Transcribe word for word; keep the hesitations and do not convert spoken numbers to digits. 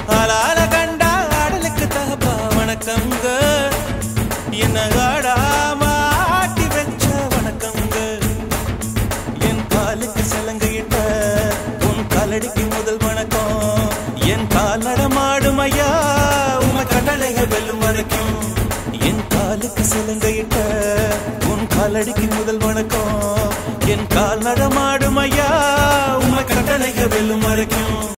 ஆளால கண்டா ஆடலுக்கு தகப்பா வணக்கங்க என்ன ஆடாம ஆட்டி வச்ச வணக்கங்க என் காலுக்கு சலங்கையிட்ட உன் காலடிக்கு முதல் வணக்கம் என் கால் நடமாடும் ஐயா உம கட்டளைகள் வெல்லும் வரைக்கும் என் காலுக்கு சலங்கையிட்ட உன் காலடிக்கு முதல் வணக்கம் என் கால் நடமாடும் ஐயா உம கட்டளைகள் வெல்லும் வரைக்கும்